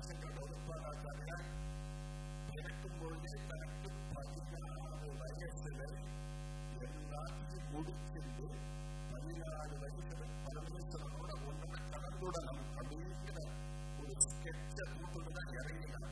ஆதிசங்கர பகவத்பாதாச்சாரியார் பிறக்கும் பொழுதே தனக்கு 16 வயசுல எல்லாத்தையும் முடிச்சிருந்து 16 வயசுல பரமேஸ்வரனோட ஒன்னோட கலந்துடணும் அப்படிங்கிற ஒரு ஸ்கெட்ச கூட்டுதான் இறங்கினா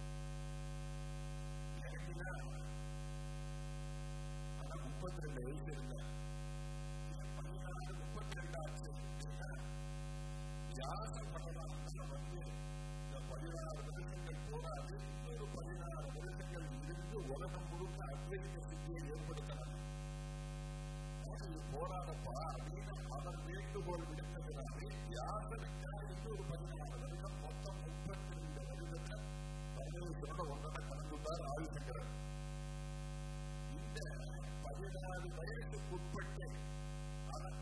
ஆனா 32 வயசு இருந்தார். 16 32 ஆச்சு அப்படின்னா வியாச பகவான் வந்து இந்த 16 வருஷங்கள் போராது இன்னொரு 16 வருஷங்கள் இருந்து உலகம் முழுக்க அத்வைத சித்தியை ஏற்படுத்தணும். இது போராடப்பா அப்படின்னு அவர் வேண்டுகோள் விடுத்ததுனாலே வியாசனுக்கா இன்னொரு 16 வருஷம் மொத்தம் 32 வருடத்தை பரமேஸ்வரோட ஒன்றரை கலந்துட்டார் ஆதிசங்கரன். இந்த 16 வயசுக்குட்பட்டு அவர்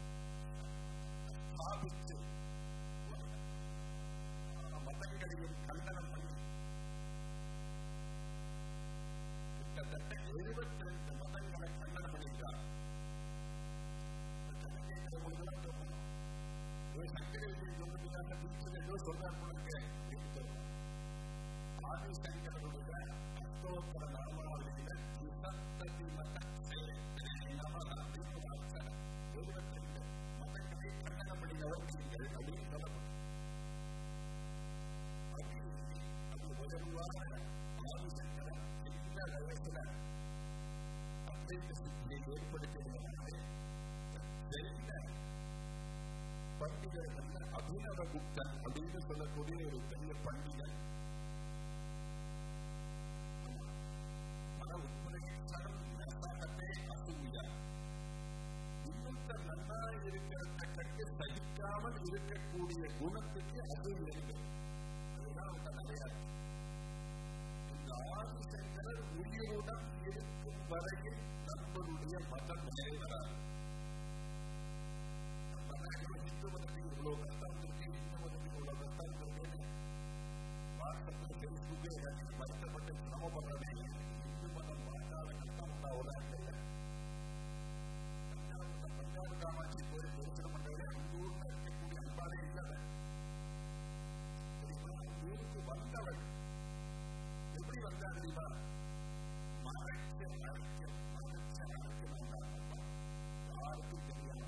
ஸ்தாபித்து மதங்களையும் கண்டனம் பண்ணி கிட்டத்தட்ட 72 மதங்களை கண்டனம் பண்ணிட்டார். ஆதிசங்கரனுடைய அஷ்டோத்தர நாமாவளியில 72 மதங்களை கண்டனம் பண்ணினவர் நீங்கள் அப்படின்னு சொல்லப்படும். அது உயர்வான ஆதிசங்கரன் இந்த வயசுல அத்வைத சித்தியை ஏற்படுத்தினாலே பண்டிகர்கள் அபிநவகுப்தன் அப்படின்னு சொல்லக்கூடிய ஒரு பெரிய பண்டிகன் இன்னொருத்தர் நல்லா இருக்கிறத கண்டு சகிக்காமல் இருக்கக்கூடிய குணத்துக்கு அது வேண்டும். அதுதான் அவங்க நிறையா. இந்த ஆதிசங்கரர் உயிருடன் இருக்கும் வரையில் நம்மளுடைய மதம் நிறைவேறாது. இந்து மதத்தில் இவ்வளவு கஷ்டம் இருக்கு, இந்து மதத்தில் இவ்வளவு கஷ்டம் இருக்கு, வாட்ஸ்அப்ல பேஸ்புக்ல எல்லாத்தையும் வருத்தப்பட்டு சிரமப்படுறதே. இந்து மதம் பார்க்காத கஷ்டம் உண்டாவதா இல்லை. பஞ்சாபு காமாட்சி கோயில் தரிசனம் பண்றதே அந்த ஊர்ல இருக்கக்கூடிய அன்பாலே இல்லாத ஊருக்கு வந்தவள் எப்படி வந்தா தெரியுமா? மறைக்க யாருக்கும் தெரியாம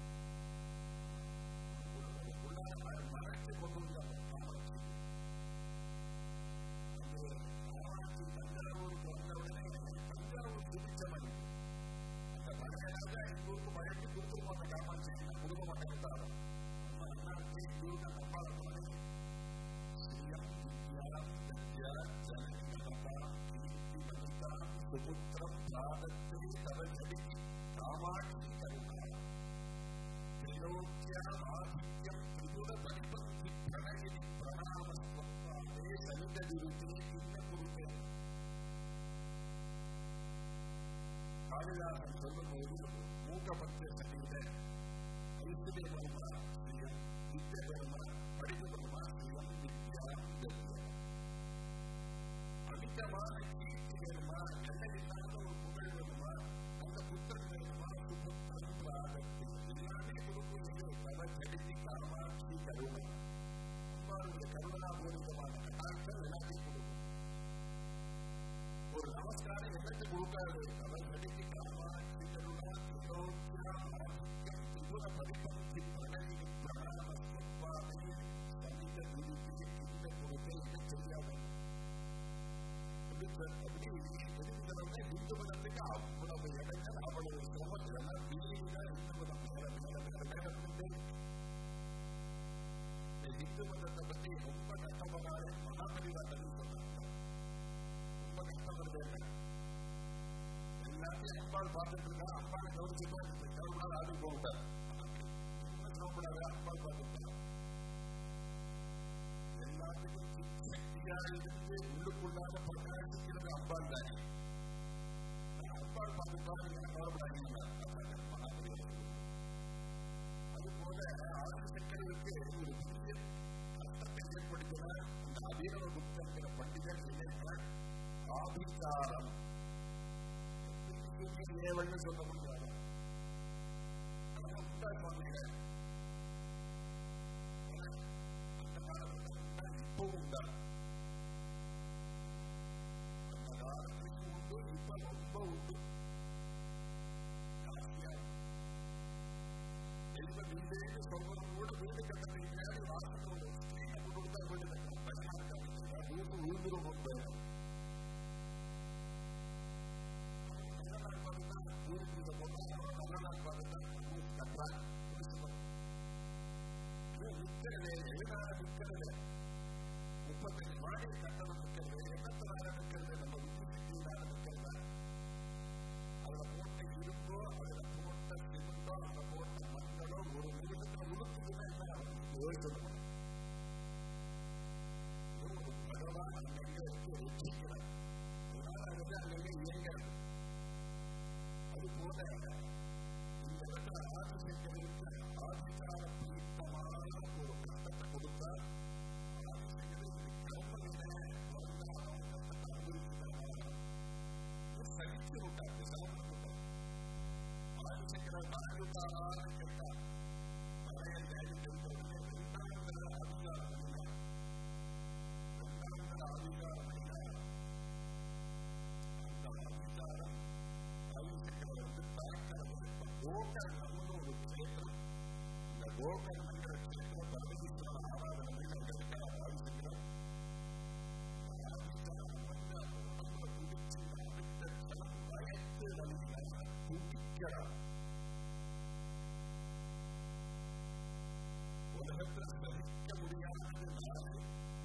மறைச்சு கொண்டு வந்தாங்க காமாட்சி. காமாட்சி தஞ்சாவூருக்கு வந்த உடனே தஞ்சாவூர் சிரிச்சவன் அந்த மழையாக எங்கூருக்கு மழைக்கு கொடுத்துருப்பாங்க. காமாட்சி கொடுக்க மாட்டேன். நம்ம அண்ணாச்சி எங்கூருக்கு நம்பாள ஸ்ரீயம் வித்யா வித்யா ஜனகா கீர்த்தி மனிதா சுபுத்திரம் ஜாதத்தை தவஜடி காமாட்சி கருணா திரிலோக்கியா ஆதித்யம் திரிபுர பரிபந்தி பிரணயினி பிரணாமஸ்வத்வாதே சலிதவிருத்தே கிண்ண குருத்தே. காளிதாசன் சொல்லும்போது மூகபக்த சகித ஐஸ்வர்ய பருமா ஸ்ரீயம் வித்ய பருமா படிப்பு பருமா ஸ்ரீயம் வித்யா வித்யா. அமிதமான கீர்த்தி வேணுமா, எல்லையில்லாத ஒரு புகழ் வேணுமா, நல்ல புத்தன் வேணுமா, சுபுத்திரம் பிராகத்து எல்லாமே கொடுக்கக்கூடிய தவ ஜெகதி காமாட்சி கருணை. அம்மாவுடைய கருணாபூரிதமான கட்டாட்சம் எல்லாத்தையும் கொடுக்கும். ஒரு நமஸ்காரம் என்னத்தை கொடுக்காது. தவ ஜெகதி காமாட்சி கருணா திரிலோக்கியா ஆதித்யம் திரிபுர பரிபந்தி பிரணயினி பிரணாமஸ்வத்வாதே சமித விருத்தி கிண்ண குருத்தே என்ன தெரியாது. அப்படி எதிர்க்கிறவங்க இந்து மதத்துக்கு அவ்வளவு இடங்கள் அவ்வளவு சிரமத்தில் எல்லாம் மீறிதான் இந்து மதம் மேல மேல மேல மேல கொண்டே. இந்த இந்து மதத்தை பத்தி ரொம்ப கஷ்டப்படுறாரு மகாபரிவாதம் சொன்னாங்க. ரொம்ப கஷ்டப்படுறது என்ன, எல்லாத்தையும் அம்பாள் பார்த்துட்டு இருக்கா. அம்பாளை கவனிச்சுட்டா கவர்னால ஆடு போட்டார். சிரமப்படாத அம்பாள் பார்த்துட்டா எல்லாத்துக்கும் சக்தியா இருந்து உள்ளுக்குள்ளாக பிரகாசிக்கிறது அம்பாள் தானே. அம்பாள் பார்த்துட்டாங்க கவர்படாதீங்க. அதுபோல ஆதிசங்கருக்கு ஒரு பெரிய கஷ்டத்தை ஏற்படுத்தின இந்த அபிநவகுப்தங்கிற பண்டிகர் என்ன ஆபிச்சாரம் ஏவல்னு சொல்ல முடியாது. உண்டாக்குவாங்க. அந்த காலத்துல இப்பவும் இருந்தார். அந்த காலத்திலும் உண்டு, இப்ப ரொம்ப உண்டு. தெய்வ வீடேன்னு சொல்றவங்க கூட வீடு கட்டத்துக்கு முன்னாடி வாசல் ஒரு ஸ்கிரீனை போட்டு தான் வீடு கட்டணும். பயமா இருக்காங்க, வீட்டு விழுந்துரும் போது நல்ல நாள் பார்த்துட்டா ஊருக்கு இதை போட்டாங்க, நல்ல நாள் பார்த்துட்டா ஊருக்கு கட்டுறாங்க. விற்கிறது எதனால விற்கிறது? 35 மாடி கட்டணம் விற்கிறது, எண்ணத்தினால விற்கிறது, நம்ம விட்டு விற்கிறதுனால விற்கிறதா? அதுல போட்ட இரும்போ, அதுல போட்ட சிமெண்டோ, அதுல போட்ட மண்களோ ஒரு நிமிஷத்துல உடுத்துதுன்னா என்ன யோசிக்கணும். ஒரு பகவான் அங்கங்க இருக்கு ரசிக்கிறார், அதனால அது அங்கங்க இயங்கிறது. அது போல இந்த இடத்துல ஆதிசங்கருக்கு ஆதிகார பீட்டமான ஒரு கட்டத்தை கொடுத்தா ஆதிசங்கருக்கு கர்மவினை சகிச்சு விட்டார், விசாரணை விட்டார். ஆதிசங்கரை தாங்கிட்டாரான்னு கேட்டார். நிறைய தேடி தெரிந்தவர்களே 2வது அதிகாரம் இல்லை, 2வது அதிகாரம் இல்லை. அந்த அதிகாரம் ஆதிசங்கரை தாக்கிறது. கோகர்ணம்னு ஒரு கஷேத்திரம், இந்த கோகர்ணங்கிற கஷேத்திரம் பரமேஸ்வரன் ஆராதனையில் அங்க இருக்கிறார் ஆதிசங்கரன். ஆதிசங்கரன் வந்து அந்த உடம்புல துடிச்சு அடுத்த கணம் பயத்து வழியில துடிக்கிறார். உலகத்தில் சகிக்க முடியாதது நாளை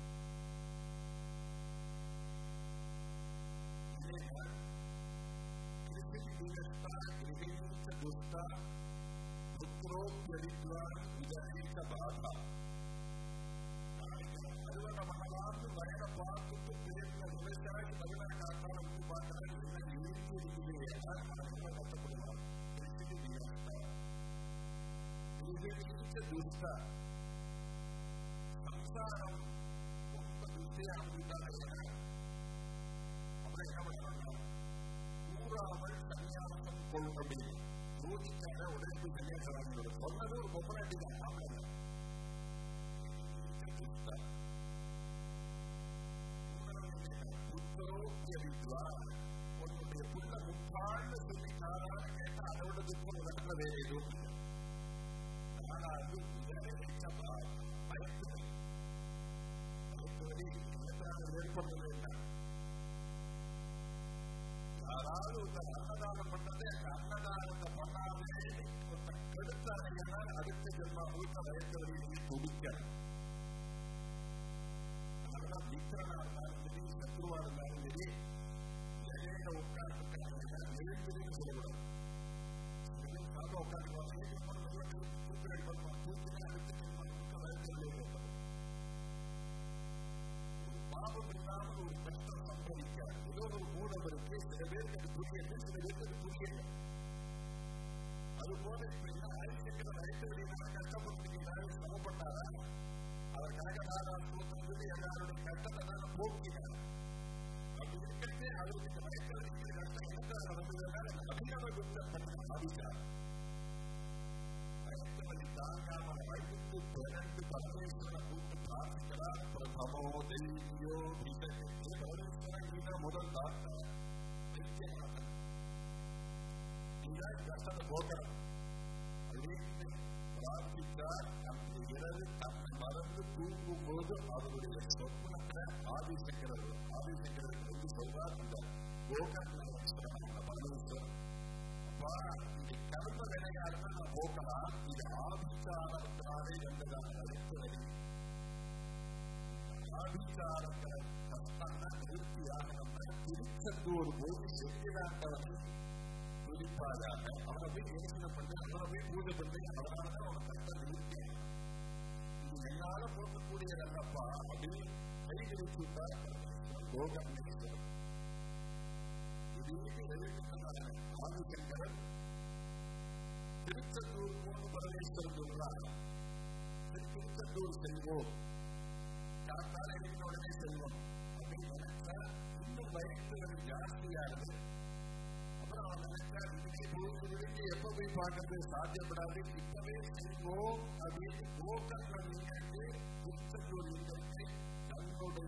दुष्टा पुत्रोप्यरिद्वान् विजयीक बाधा. அறுவடை பண்ணலாம்னு வயலை பார்த்துட்டு பிள்ளைங்க விவசாயி பதினாறு காத்தாலும் பார்க்கறது என்ன இருந்து இருக்குது, கஷ்டப்படுவான். துஷ்டா சம்சாரம் ரொம்ப துஷ்டியா அப்படின்ட்டாங்க. அப்புறம் என்ன பண்ணாங்க? கூறாமல் சன்னியாசம் கொள்ளும் அப்படின்னு யோசிச்சாங்க. உடனே போய் சன்னியாசம் சொன்னது ஒரு பொம்மநாட்டி தான். உன்னுடைய புள்ள முட்டாள்னு சொல்லி காரணம் கேட்டா அதோட துக்கம் நடக்கிற வேற எதுவும் இல்லை. நானாவது பயத்துவதி வெளிப்படுறது என்ன? யாராவது ஒருத்தர் அன்னதானம் பண்றது, அந்த அன்னதானத்தை பண்ணாமே ஒருத்தர் கெடுத்தாங்கன்னா அடுத்த ஜென்மா முழுக்க பயத்தவரையை துடிக்கணும். அதனாலதான் மித்திரனா இருந்தாலும் சரி, சத்ருவா இருந்தாலும் சரி, இலையில உட்கார்ந்துருக்காங்க எழுந்திரின்னு சொல்லக்கூடாது. உட்காந்து தூக்கிரை பண்ணுவான், தூக்கினா அடுத்த ஜென்மா முழுக்க பயத்தவரையை ஏற்படும். ஒரு பாவம் இல்லாமல் ஒரு கஷ்டம் சம்பவிக்காது. ஏதோ ஒரு மூலம் இருக்கு, சில பேருக்கு அது புரியல, சில பேருக்கு அது புரியல. அதுபோல இப்ப ஆதிசங்கர வயசுகளினால கஷ்டப்பட்டுக்கிறாரு, சிரமப்பட்டாரா? அதற்காக நாராயண எல்லாருடைய கஷ்டத்தை தான் போக்கினார். அப்படி இருக்கிறதே அவருக்கு இந்த வயசுகளின் கஷ்டம் எதற்காக வந்ததுனால அபிநவ குப்தம் பண்ண ஆதிச்சார். வயசுவலி தாங்காமல் வயசுக்கு 12 பரமேஸ்வரனை கூட்டு பிரார்த்திக்கிறார். பிரதமோ தெய்வியோ பரமேஸ்வரன் முதல் டாக்டர் வைத்தியநாதன். இதுதான் கஷ்டத்தை போக்கணும் அப்படின்னு பிரார்த்தித்தார். அந்த இரவு தன்னை மறந்து தூங்கும் போது அவருடைய சொப்னத்தை ஆதிசங்கருக்கு வந்து சொல்றார். அந்த கோகர்ணேஸ்வரன் அந்த பரமேஸ்வரன், அப்பா இந்த கர்ம வினையாருன்னு நான் போக்கலாம், இது ஆபிச்சாரத்தினாலே வந்ததான வரைக்குவதை ஆபிச்சாரத்தை கஷ்டம்னா நிறுத்தியாகணும்னா திருச்செந்தூர் போய் செஞ்சிடாண்டவனை குறிப்பாதாக அவனை போய் யோசனை பண்ணி, அவனை போய் பூஜை பண்ணி, அதனாலதான் அவனை கஷ்டம் நிறுத்தேன். இது என்னால போக்கக்கூடியதல்லப்பா அப்படின்னு கைவிரித்து விட்டார் கோகர்ணேஸ்வரன். இதுக்கு எழுதினார் ஆதிசங்கரன். திருச்செந்தூர் போன்று பரமேஸ்வரன் சொல்றார், திருச்செந்தூர் செல்வோம், காத்தால் எழுதின உடனே செல்வோம் அப்படின்னு நினைச்சா இன்னும் வயசுகள் ஜாஸ்தியா இருக்கு. அப்புறம் அவன் நினைச்சா இதுவே பொழுது விழுந்து எப்ப போய் பார்க்கறது சாத்தியப்படாது, இப்பவே செல்வோம் அப்படின்னு கோகர்ணன் திருச்செந்தூர் தன்னுடைய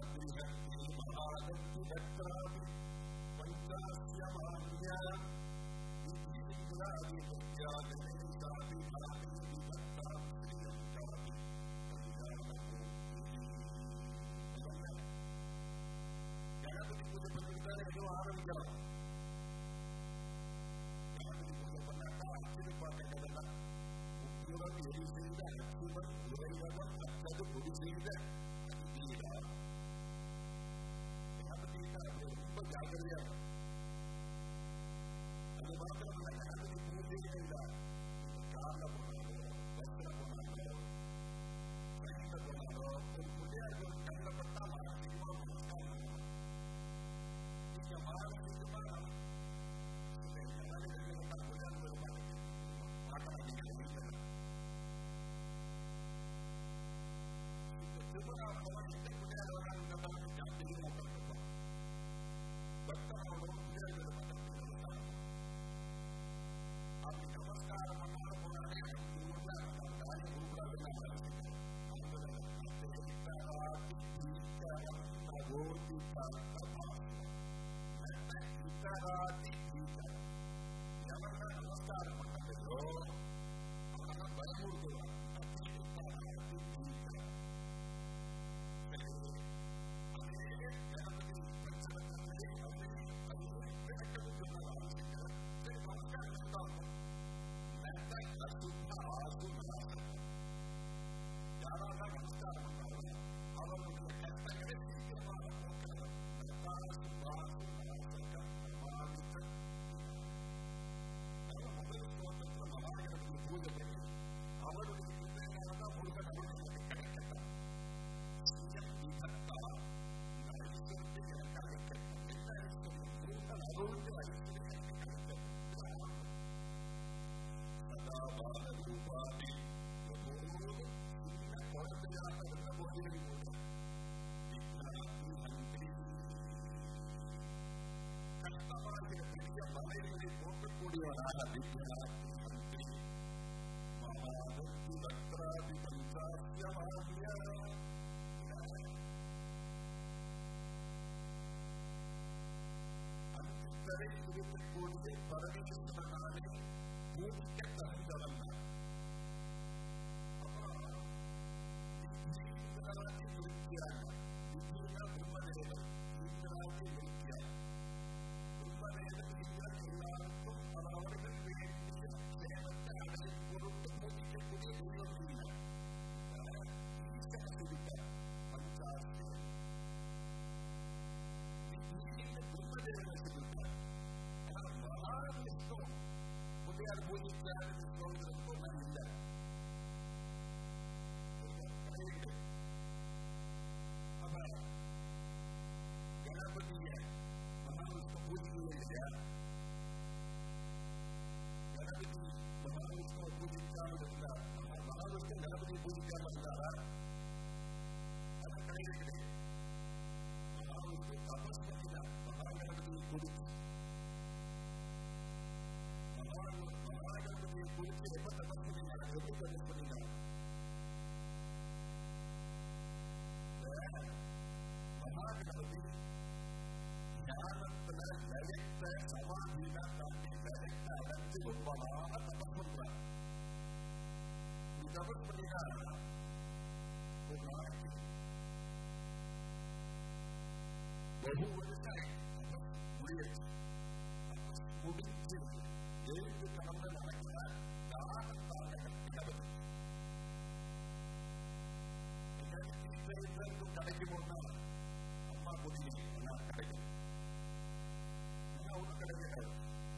கணபதி பூஜை பண்ணிவிட்டாரு எதுவும் ஆரம்பிக்கலாம். கணபதி பூஜை பண்ணாட்டா அச்சுடு பார்க்கலாம். முப்புறம் எரி செய்த அச்சுவன் உறைவதன் அச்சது பொடி செய்த அச்சீரா. கணபதினா ரொம்ப ஜாகிரதையா இருக்கும். அது மாத்திரம் கணபதி பூஜையே இல்லை. கார்ல போனாலோ பஸ்ல போனாலோ ட்ரெயின்ல போனாலோ ஒரு பிள்ளையாருக்கு கண்ணில் பட்டா மானசீகமா நமஸ்காரம் பண்ணுவோம். நீங்க மானசீகமா திருமணம் எந்த பிள்ளையார் வராங்க பக்தனோட பிள்ளையார்கள் அப்படி நமஸ்காரம் பண்ணாத போனாலே காரியம் உருவாக எவன் நமஸ்காரம் பண்ணதோ அவன் பயமுறுத்துவான். யாராவது நமஸ்காரம் பண்ணாலும் அவர்களுடைய கஷ்டங்களை சீக்கிரமாக போக்கலாம். முதல் ஸ்லோகத்தில் மகாகணபதி பூஜை பண்ணி அவருடைய சிந்தனையானதான் முருகன் அவர்களுக்கு கிடைக்கத்தான் விதத்தா இந்த ஐஸ்வரத்தை எனக்கு அழைக்கட்டும். என்ன ஐஸ்வர்யம்? முருகன் அவருடைய ஐஸ்வர்யம் எனக்கு கிடைக்கட்டும். சதாபால ரூபாதி எப்போதும் சின்ன குழந்தையாக இருந்த போதிலும் கூட கஷ்டமாகிற பெரிய மலைகளை போக்கக்கூடியவராக வித்யாதி மந்திரி மகாபக்தி பக்ராதி பஞ்சாசியமானிய அந்தரையில் இருக்கக்கூடிய பரமேஸ்வரனாலே பூமிக்க தகுந்தவன். அப்புறம் இந்திராதி நிறுத்தியாக இந்திரா பிரம்மதேவன் இந்திராதி நிறுத்தியாக பிரம்மதேவன் இந்திரன் எல்லாருக்கும் அவர்கள் வேண்டிய சேவத்தை அடையும் பொருட்டு பூமிக்கக்கூடிய தெய்வம் இல்லை. ஈசன சிறுத்தார் பஞ்சாசியம் பிரம்மதேவனை சிறுத்தார். ஆனால் மகாவிஷ்ணு பிள்ளையார் பூஜிக்கிறார் சொல்றதுக்கு இல்லை. அப்ப கணபதிய மகாவிஷ்ணு பூஜிக்கவே இல்லையா? கணபதி மகாவிஷ்ணுவை பூஜிக்காமல் இருந்தார். மகாவிஷ்ணு கணபதியை பூஜிக்காமல் இருந்தாரா? அது கிடையவே கிடையாது. மகாவிஷ்ணு தபஸ் பண்ணினார் மகாகணபதியை குறித்து. மகாகணபதியை குறித்து எப்ப தபஸ் பண்ணினார்? எப்படி தபஸ் பண்ணினார்? மகாகணபதி ஞானத்துல லயத்த சமாதியில தன்னை லயத்த அடைஞ்சு ரொம்ப நாள தபஸ் பண்றார். நீ தபஸ் பண்ணினா ஒரு நாளைக்கு பகு வருஷம் முடியச்சு. முடிஞ்சு எழுந்து கடந்து நடக்கிற ஞானத்தான கணபதி கிடைக்குமோன்னா அம்மா குடியில் எல்லாம் கிடைக்கும். ஒன்றும் கிடையாது.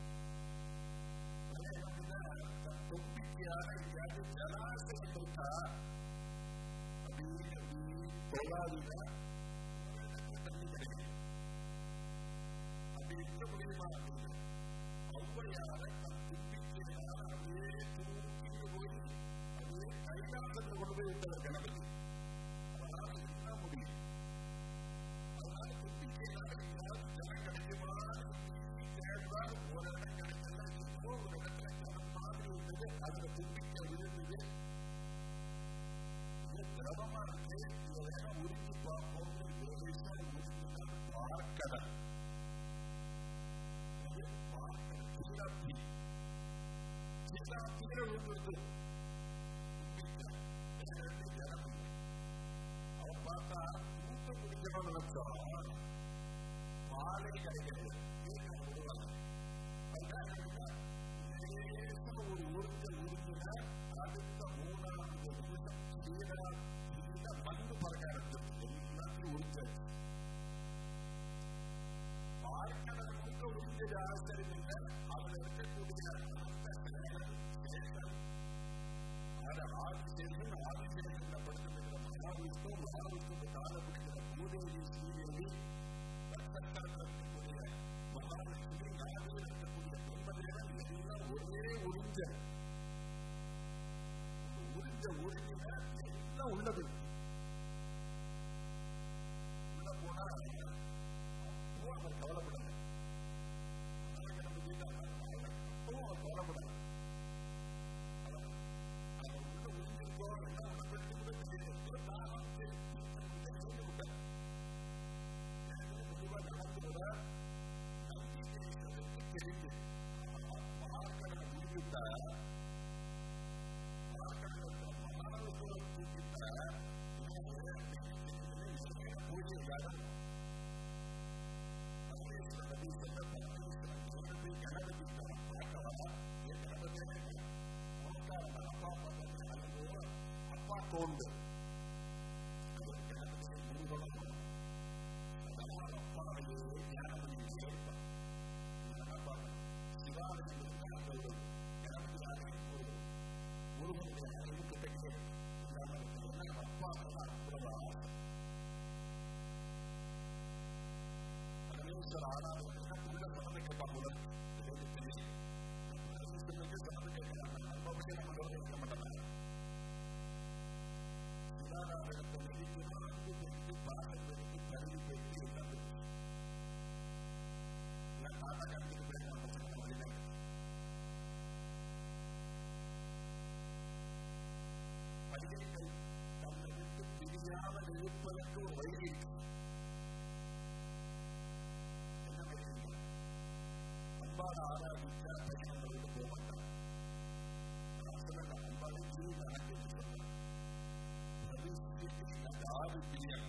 தொம்பிக்கையாக எங்கேயாவது ஜலாசயம் இருக்கா அப்படின்னு தொழாதீங்க. தண்ணி கிடைக்கும். அப்படி இருக்க முடியுமா? ஔவையார தும்பிக்கையினால அப்படியே தூக்கிட்டு போய் அப்படியே கைலாசத்தில் கொண்டு போய் விட்டவர் கணபதி. அதனால என்ன முடியும்? அதனால தும்பிக்கையினால எங்கேயாவது ஜனம் கிடைக்குமான்னு தேடுவார். ஒரு இடம் கிடைக்கல. இப்போ ஒரு இடத்துல ஜனம் மாதிரி இருந்தது. அதுல தும்பிக்கை விழுந்தது. திரவமா இருக்கு, இதெல்லாம் உருக்கி பார்ப்போம், லேசா உருக்கினா பார்க்கடல். சிலாப்பி சிலாப்பியில விழுந்துருக்கு. அவன் பார்த்தா கூட்டம் குடிக்கணும்னு நினைச்சோம், பாலே கிடைக்கிறது. ஒரு உருட்டல் உருட்டின அடுத்த 3வது நிமிஷம் கீழே மண்ணு பறக்க ஆரம்பிச்சிருக்கு. எல்லாத்தையும் உருட்டாச்சு. பார்க்கடல் முழுக்க உறிஞ்சது ஆச்சரியம் இல்லை. அதுல இருக்கக்கூடிய ஆதிசேஷன் ஆதிசேஷப்படுத்துகிற மகாவிஷ்ணு, மகாவிஷ்ணுக்கு கால பிடிக்கிற பூதேவி, ஸ்ரீதேவி, இருக்கக்கூடிய மகாலட்சுமி, நாதியில் இருக்கக்கூடிய பிரம்மதேவன் எல்லாம் ஒரே உறிஞ்சல். உறிஞ்சின எல்லாம் உள்ளது. உள்ள போனா அப்போ அவர் கவலைப்படல. அப்பவும் அவர் கவலைப்படல. அவர் உள்ள உறிஞ்சிருக்கோ என்ன உணர்வு கூட தெரியல. நானும் விட்டேன். முடிவா நடந்து விட நம்பிக்கை தெரிந்து பார்க்கடலை முடிவிட்டா, அப்பா தோண்டு அப்பாவையே தியானம் பண்ணி கேட்பான். சிவாலயம் முருகனுடைய அறிவுக்கு பெற்று அப்பா பரமேஸ்வர ஆராதனை உள்ள சமத்தை கேட்பாங்க. சமத்தை கேட்கலாம். நம்ம நம்ம கேட்க மாட்டாங்க. சிவாராதனத்தை நெருங்கி பெற்று பாகம் பெற்று கருவி பெற்று எல்லாம் பெற்று எல்லாம் தாத்தா காமிக்கிட்டு போயிருக்காங்க. வழிதான் பள்ளிகள் தன்னை விட்டு பிரியாமல் இருப்பதற்கு ஒரு வழி இருக்கு. என்ன வழி? அன்பாக ஆராதிக்க பையனை விட்டு போக மாட்டாங்க. அன்பாக தீர்வு கணக்கு சொல்றேன். ஆறு பிரியம்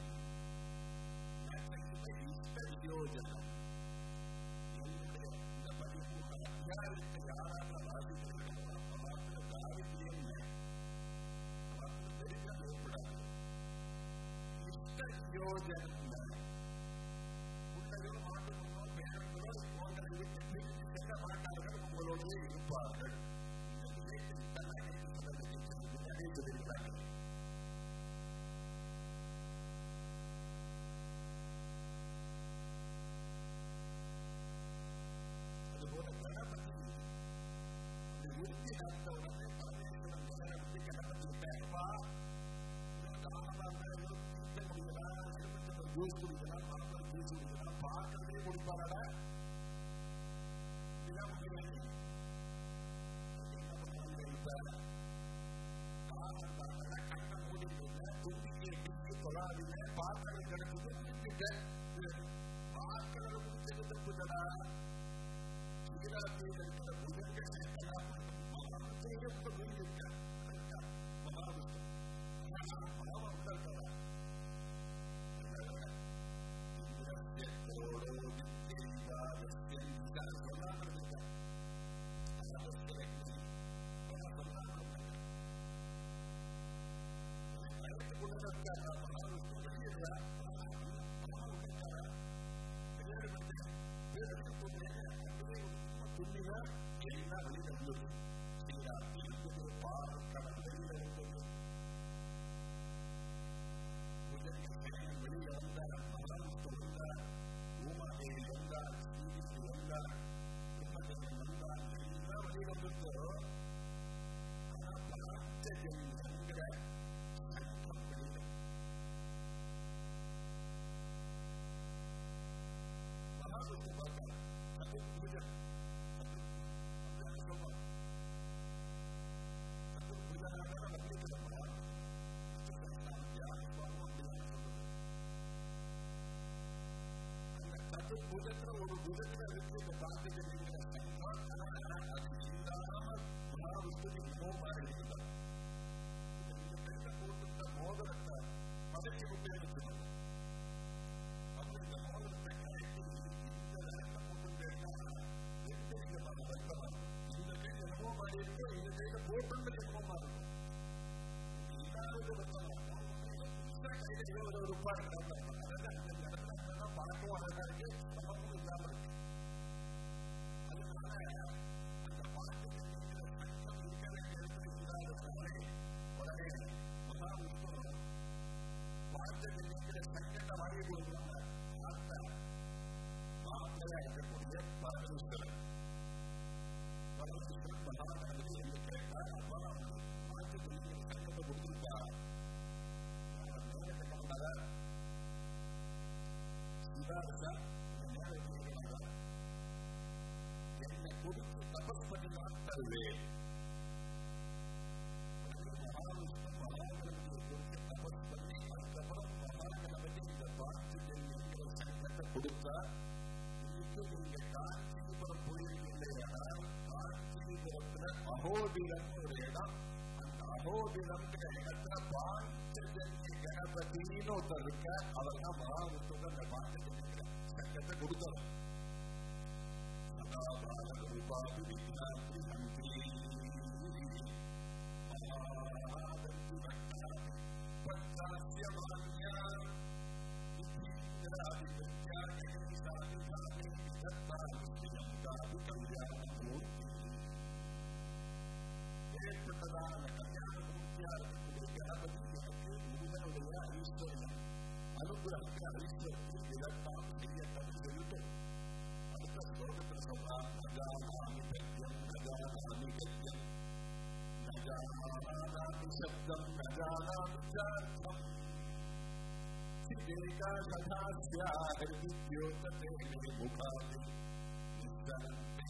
யோஜனம் என்னுடைய இந்த 13 அத்தியாயத்தை யாராக வாசிக்கிறீர்களோ அவர்களுக்கு ஆறு பிரியம் ஏற்படாது. யோஜனம் உள்ளதோ மாட்டுமோ பேரங்களோ போன்றதை விட்டு பிரித்து செல்ல மாட்டார்கள், உங்களோடவே இருப்பார்கள். இந்த நிலையத்தில் தான் அடைந்திருக்கிறார்கள். அதுபோல கணபதி உறுதி நடத்த உடனே பரமேஸ்வரன் கணபதி கணபதி பேப்பா முடியலாம், ஜூஸ் குடிக்கலாம், மாம்பழம் ஜூஸ் குடிக்கலாம், பார்க்கறதே குடிப்பாரடா. இதுதான் முடியாது. இப்ப கண்ணை மூடிட்டு துண்டிக்கு எட்டிக்கு தொழாதீங்க, பார்க்கறது கிடைச்சது முடிச்சுட்டு பார்க்கறது முடிச்சது தப்புதடா. சிவராத்திரியில் இருக்கிற புதங்க சேர்க்கலாம் மகாவிஷ்ணு மகாவிஷ்ணு மகாவ உள்ள என்ன வெளியில இருந்தது? இருந்தது பார்க்கணும் வெளியில இருந்தது. வெளியில வந்தார், மகாவிஷ்ணு வந்தார், பூமாதேவி வந்தார், ஸ்ரீவிஷ்ணு வந்தார், பிரம்மதேவன் வந்தார், எல்லாம் வெளியில இருந்ததோ. ஆனா பாஞ்சஜன்யங்கிற சங்கம் வெளியில மகாவிஷ்ணு பார்த்தார். அது பூஜன் ஒரு புதத்துல இருக்கு இந்த பாஞ்சஜன்யங்கிற சங்கம். அது இல்லாம மகாவிஷ்ணுக்கு மோகமாக இருந்தார். இந்த பெண்ணை போட்டுட்ட மோதிரத்தை பதக்கி விட்டேன்னு சொல்லணும். அப்ப இந்த மோதிரத்தை கழட்டி இந்த நேரத்தை போட்டுட்டேன்னா எந்த விதமான வருத்தமா இருக்கும். இந்த கையில என்னமோ மாதிரி இருக்கு, இந்த கையில போட்டு என்னமோ இருக்கும். இல்லாதது வருத்தமா இருக்கும். கையில இருபது ரூபாய் இருக்காங்க. அதெல்லாம் இந்த இடத்துல பணமும் அழகா இருக்கு, பணமும் இல்லாம இருக்கு. அதனால அந்த பணத்துக்கு சங்கம் இருக்கிற இடத்துல இல்லாததுனாலே உடனே மகாவிஷ்ணு பணத்துக்கு இருக்கிற சங்கத்தை வாங்கி கொடுக்கணும். அந்த மாப்பிள்ளையா இருக்கக்கூடிய பரமேஸ்வரன் மகாகணபதி என்று கேட்டார். அப்பா பணத்துக்கு இருக்கிற சங்கத்தை கொடுத்துருப்பா. என்னை கொடுத்து தபஸ் பண்ணி நான் தருவேன். மகாவிஷ்ணு மகாகணபதியை கொடுத்து தபஸ் பண்ணி அதுக்கப்புறம் மகாகணபதி இந்த பாஞ்சஜன்யங்கிற சங்கத்தை கொடுத்தா இன்னைக்கு நீங்க காஞ்சிபுரம் போயிருக்கீங்களேயானால் காஞ்சிபுரத்துல அகோபிலம் ஒரு இடம். அந்த அகோபிலம்ங்கிற இடத்துல பாஞ்சஜன்ய கணபதினு ஒருத்தர் இருக்க. அவர் தான் மகாவிஷ்ணுக்கு அந்த பாஞ்சஜன்யங்கிற சங்கத்தை கொடுத்தவர். ஏற்பட்டதான கல்யாண மூர்த்தியா இருக்கக்கூடிய கணபதி எனக்கு முருகனுடைய ஐஸ்வர்யம் அனுகிரகத்தை ஐஸ்வர்யத்தில் விதத்தான் செய்யட்டும் சொல்லிட்டு அடுத்த ஸ்லோகத்தில் சொல்றார். நஜானாமி கத்தியம் நஜானாமி கத்தியம் நஜானாமி சப்தம் நஜானாமி சார்த்தம் சிதேகா சதாஸ்யா ஹிருத்யோததே முகாதி நிஸ்ஸரந்தே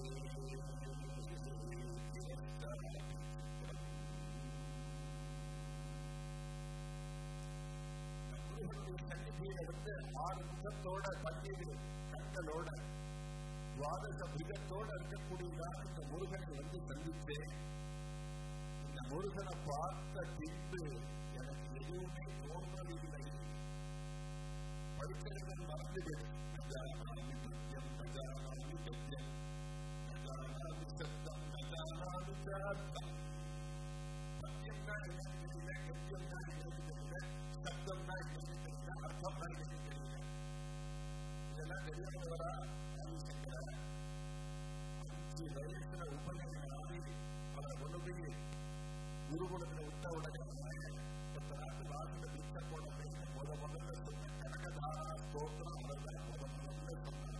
சன்னிதியிலிருந்து 6 முகத்தோட 17 கண்களோட துவாதச புஜத்தோட இருக்கக்கூடியதான இந்த முருகனை வந்து சந்தித்தேன். இந்த முருகனை பார்த்த பின்பு எனக்கு எதுவுமே தோன்றவில்லை. படித்தவர்கள் மறந்துவிடு. நஜானாமி சத்தியம் நஜானாமி சத்தியம் நஜானாமி சத்தம் நஜானாமி சார்த்தம். சத்தியம் தான் எனக்கு தெரியல, சத்தியம் தான் எனக்கு தெரியல, சத்தம் தான் எனக்கு தெரியல, அர்த்தம் தான் எனக்கு தெரியல. இதெல்லாம் தெரியாதவரா? 5 வயசுல உபநயனம் ஆகி அவரை கொண்டு போய் குருகுலத்தில் விட்ட உடனே 10 நாட்டு வாசல விட்ட போனதை முதல்ல சொன்ன கனகதாரா ஸ்தோத்திரம் அவர்கள் முதல்ல சொன்னார்.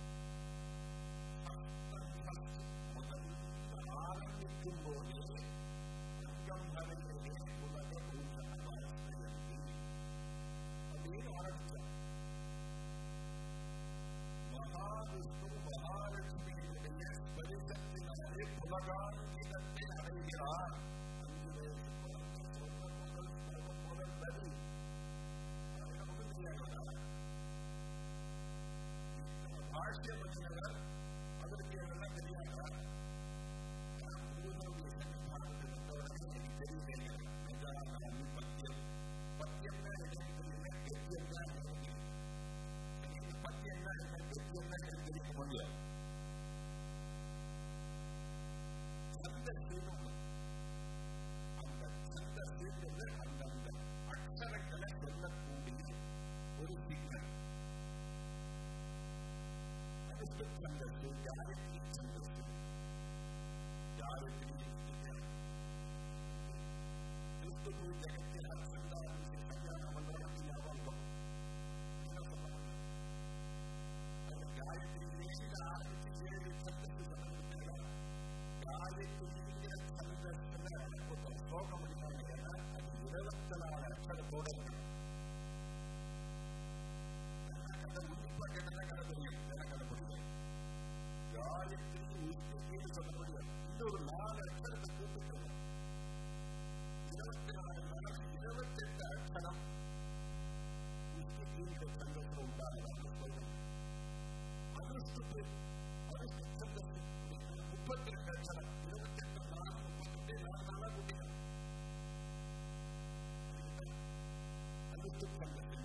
ஆரம்பிக்கும் போதே அங்கம் நிறைந்தே உலக பூஷண வாசனையந்தி அப்படின்னு ஆரம்பித்தார். மகாவிஷ்ணு மகாலட்சுமியினுடைய ஸ்பரிசத்தினாலே புலகாங்கிதத்தை அடைகிறார். 5 வயசு குழந்தை சொன்ன முதல் நதி பாஷ்ய மனிதர் அதற்கு எல்லாம் தெரியாதா? முருகனுடைய சன்னிதானத்தில் வந்தவுடனே எனக்கு தெரியல. நஜானாமி பத்தியம் பத்தியம் தான் எனக்கு தெரியல, கத்தியம் தான் எனக்கு தெரியும். பத்தியம் தான் என்ன, கத்தியம் தான் எனக்கு தெரிய முடியாது. சந்த சீனம், அந்த சந்த சீர்கிறது அந்தந்த அக்ஷரங்களை சொல்லக்கூடிய ஒரு சிக்னல். அடுத்த சந்தஸ்து காயத்ரி சந்தஸ்து. காயத்ரி கிறிஸ்துவ ஜகத்தில் அரசாங்கம் கல்யாண மண்டலம் ஞாபகம் என்ன சொல்ல அந்த காயத்ரியிலேருந்து ஆரம்பிச்சு 7 சந்தஸ்து சந்தஸ்து. காயத்ரிங்கிற சந்தஸ்துல ஒரு ஸ்லோகம் பண்ணிட்டாங்க. அது 24 அக்ஷரத்தோட இருக்கணும். கதை உன்னிப்பா கேட்டா கதை தெரியும், கதை புரியும். காயத்ரி உஷ்டின்னு சொல்ல முடியும். இன்னொரு 4 அக்ஷரத்தை கூப்பிட்டு 24 28 அக்ஷரம் உஷ்டிங்கிற சந்தத்தில் உண்டானதாக சொல்றாங்க. அனுஷ்டுப்பு அனுஷ்டுச்சந்தஸ்து 32 அக்ஷரம் 28 நாளும் 32 நாளாக கூட்டினார். அனுஷ்டுச்சந்தஸ்து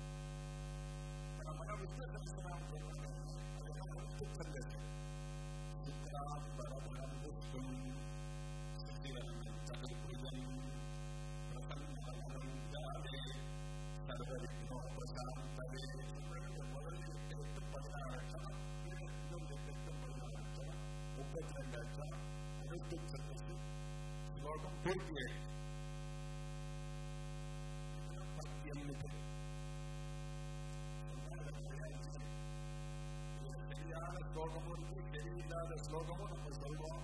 மன விஸ்வசனம் சொல்றாங்க. அதெல்லாம் அனுஷ்டுச்சந்தஸ்து சித்ராம் பரபரம் புஷ்பம் சித்திரன் சகல்புரியம் பிரசன்னவனம் ஜாலே சர்வவிக்னோ பிரசாந்தவே. முதலில் 8-16 அக்ஷரம், 8-16 அக்ஷரம், 32 அக்ஷரம் அனுஷ்டுச்சந்தஸ்து. ஸ்லோகம் பூர்த்தி பத்தியம் சரியான ஸ்லோகமும் இருக்கு, சரியில்லாத ஸ்லோகமும் நம்ம சொல்வோம்.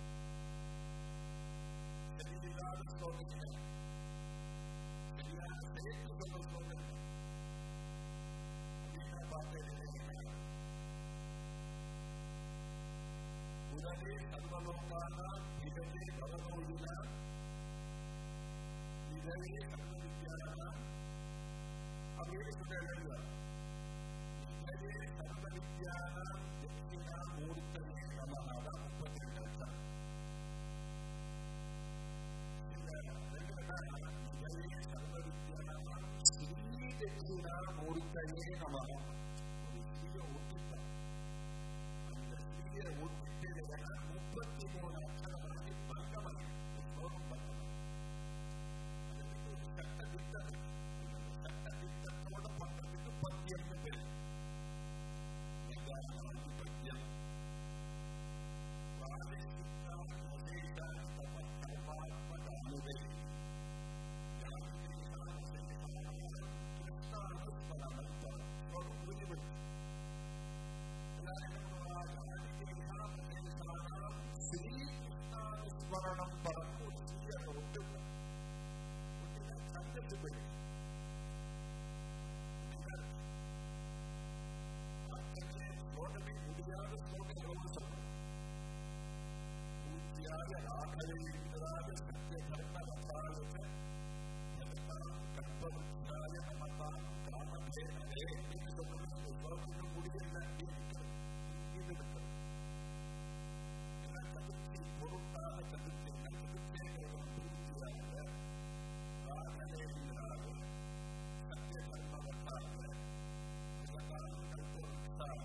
சரியில்லாத ஸ்லோகம் சரியான சேர்த்து சொல்ல ஸ்லோகம் அப்படின்னு பார்த்தேன். உடனே சர்வலோகான இதழே பரநோயின இதழே சர்வவித்யான அப்படின்னு சொல்ல இதழே சர்வவித்யான தட்சிணா மூர்த்தமே நமஹ 32 அக்ஷரம். இதழே சர்வவித்யான ஸ்ரீ தட்சிணா மூர்த்தமே நமஹ. ஒரு ஸ்ரீயை ஒட்டிட்டான். அந்த ஸ்ரீயை ஒட்டிட்டு 33 அக்ஷரமாகி பங்கமன் ஸ்லோகம் பங்கமன். அதுக்கு ஒரு சட்ட திட்டம், சட்ட திட்டத்தோட பண்றதுக்கு பத்தியம்னு பேர். பத்தியம் ஸ்ரீகிருஷ்ணானுஸ்மரணம் பரம் ஒரு ஸ்ரீ அந்த ஒட்டுங்க சங்கத்து போய் ஸ்லோகமே முடியாத ஸ்லோகங்களோடு சொல்றோம். பூர்த்தியாக ராகவேந்திராய சத்திய கர்ம ரசாயன கல்பவృక్షாய நமதாம் காமதேனவே அப்படின்னு சொல்றது அந்த ஸ்லோகத்துக்கு முடியல அப்படின்னு இருக்கிறது. சதுர்த்தி பொருட்டாக சதுர்த்தி சதுர்த்தேகம் பூர்த்தியாக ராகவேந்திராய சத்திய கர்ம ரசாயன கல்பவృక్షாய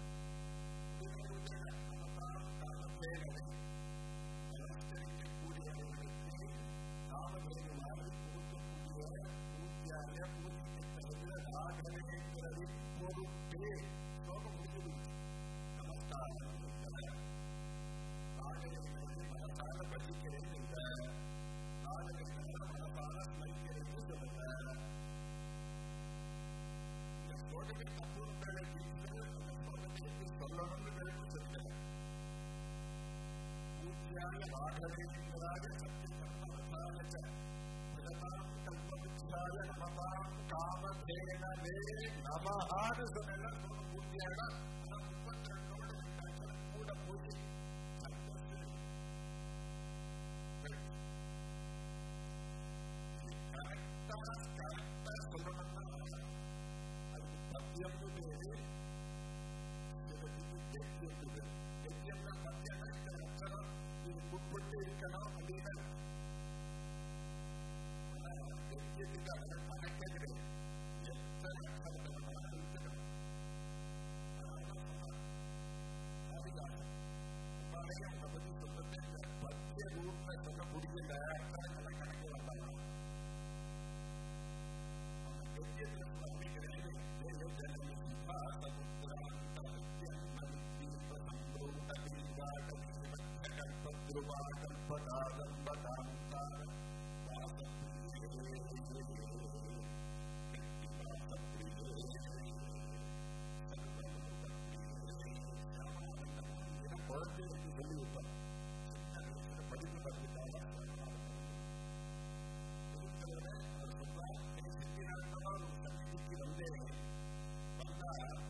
நமஸ்கரிக்கக்கூடியவர்களுக்கு காமதேனுவாரி கொடுக்கக்கூடிய பூஜ்யாய பூஜிக்க ராகவேந்திரரின் பொருட்டே ஸ்லோகம் முடிஞ்சிருக்கு. நமஸ்காரம் ராகவேந்திரரை மனசால பசிக்கிறேன் இல்ல, ராகவேந்திர மனசால ஸ்மரிக்கிறேன்னு சொல்லுங்க. இந்த ஸ்லோகத்தை தப்புகளை சொல்லணும்னு நினைவு சொல்லுங்க. பூஜ்யாய ராகவேந்திராய சத்திய கர்மரசாய பிரதாம் கல்பவృక్షாய நமதாம் காமதேனவே நமஹான்னு சொன்னா பூஜ்யாக. ஆனா 32 கூட போய் கரெக்டா சொல்லணும்னா அதுக்கு பத்தியம்னு பேரு. கத்தியம்னா பத்தியம்னா இத்தனை அக்ஷரம் இது உட்பட்டு இருக்கணும் அப்படின்னு கத்தியத்துக்கு அதை கணக்கே கிடையாது. எத்தனை அக்ஷரத்தை இருக்கணும். உங்களை பத்தி சொல்றது இந்த பத்திய ரூட்ல சொல்ல முடியல அக்ஷரங்களை கணக்கு வந்தாங்க. அந்த கத்தியத்துல அப்படி கிடையாது. குழந்தைகளுக்கு சொல்லி வைப்பாங்க. படிப்பு கற்றுக்காக ஒரு சந்திக்கு வந்தேன். வந்தா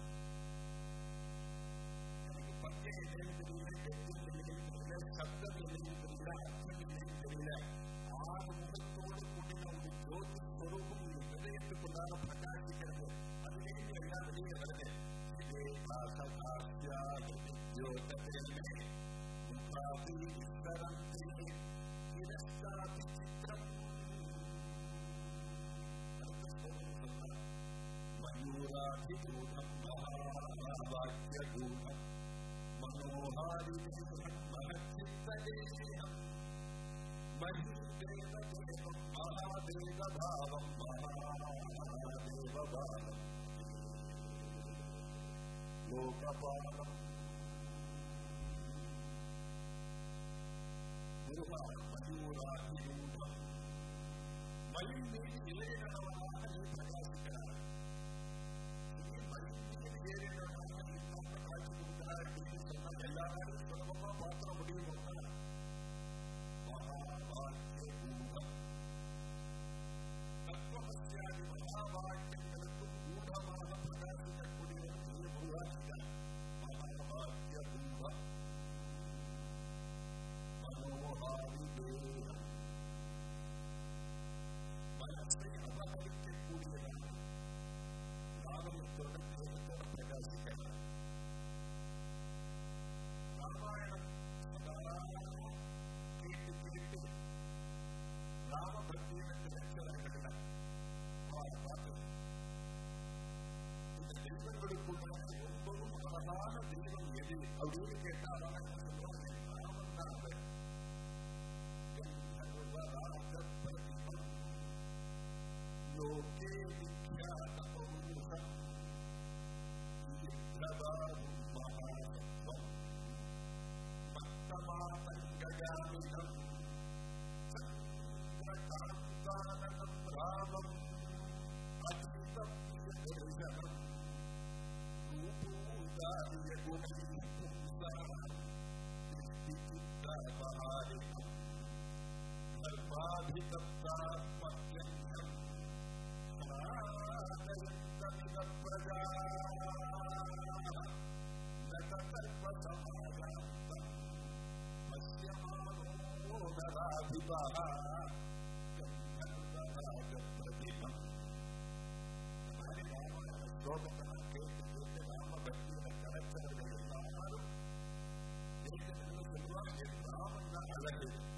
எனக்கு பத்தியம் இல்லைன்னு தெரியல, கெட்டியம் இல்லைன்னு தெரியல, சப்தம் இல்லைன்னு தெரியல, அர்த்தம் இல்லைன்னு தெரியல. 6 முகத்தோடு கூடின ஒரு ஜோதி ஸ்வரூபம் ஹிருதயத்துக்குள்ளாக பிரகாசிக்கிறது. அதுலேருந்து எல்லாம் வெளியே வருது. மயூராதிதூதம் மகாவாக்கியதூதம் மனோஹாரிதேகம் மகச்சித்ததேகம் மஹிதேவதேவம் மகாதேவபாவம் மகாதேவபாவம் லோகபாலம் முருகா மயூராதிதூதம் மயில் மீது ஏறினவனாக நீ பிரகாசிக்கிறார். மயில் மீது ஏறினவனாக நீ காட்சி கொடுக்கிறார் அப்படின்னு சொன்னால் எல்லாரும் சுலபமா பார்க்க முடியுமா? மகாவாக்கிய கூடம் தத்துவமஸ்யாதி மகாவாக்கியங்களுக்கு கூடமாக பிரகாசிக்கக்கூடியவர் நீ உருவாக்கினார். மகாவாக்கிய கூடம் மனோஹாரி தேவம் மனசை அபகரிக்கக்கூடியதாக ராமத்தோட தேவத்தோட பிரகாசிக்கிறார். ராமாயணம் கேட்டு கேட்டு ராமபக்தியில கிடைச்சவர்கள் பார்த்து இந்த தெய்வங்களுக்குள்ளான ரொம்பவும் அழகான தெய்வம் எது அப்படின்னு கேட்டா அவன் என்ன சொல்லுவாங்க? ராமன் தான் அவர். லோகே விக்யாத பௌருஷம் ஈத்ரபாவும் மகாசத்வம் மத்தமாதங்ககாமிதம் சந்திரகாந்தானனம் ராமம் அதிதப்ரியதர்சனம் ரூபூதாரிய குணை பும்சாம் விசித்தித்தாபஹாரிணம் சர்வாதிதப்தாத்மத்யன்யம் ஆதயந்தமித பிரஜா நகசர்வசமாயாந்தம் பஸ்யமானோ நராதிபஹ கந்தர்வராஜப்ரதிமம். இந்த மாதிரி ராமாயண ஸ்லோகத்தை நான் கேட்டு கேட்டு ராமபக்தியில கிடைச்சவர்கள் எல்லாரும் சொல்லுவாங்க, ராமன் தான் அழகு.